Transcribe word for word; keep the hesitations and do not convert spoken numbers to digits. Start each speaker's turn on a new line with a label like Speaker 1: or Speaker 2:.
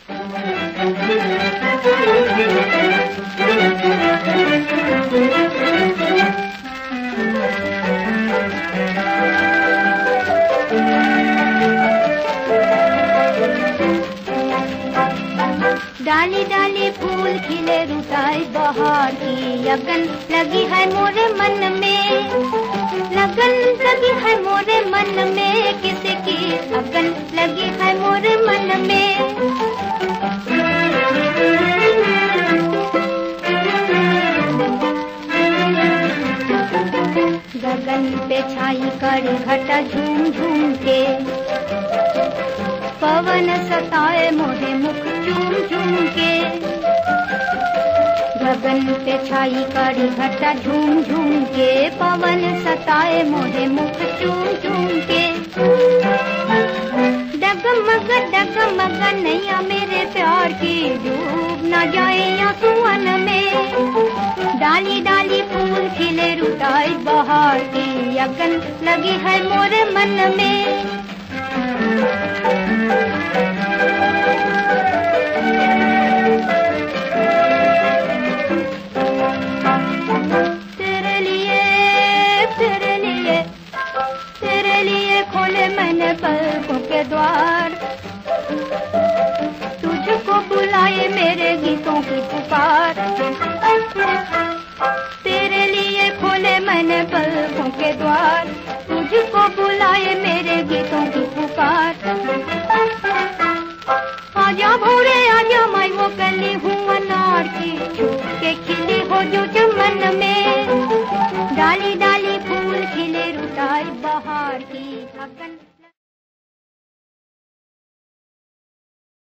Speaker 1: डाली डाली फूल खिले रुताई बहार की लगन लगी है मोरे मन में, लगन लगी है मोरे मन में, किसी की लगन लगी है मोरे मन में। गगन पे छाई कड़ी घटा झूम झूम के, पवन सताए मोहे मुख चूम चूम के। गगन पे छाई कड़ी घटा झूम झूम के, पवन सताए मोहे मुख चूम चूम के। डगमग डगमग नैया मेरे प्यार की, डूब न जाए आंसुअन में। डाली डाली फूल खिले रुताई बहार की, लगन लगी है मोरे मन में।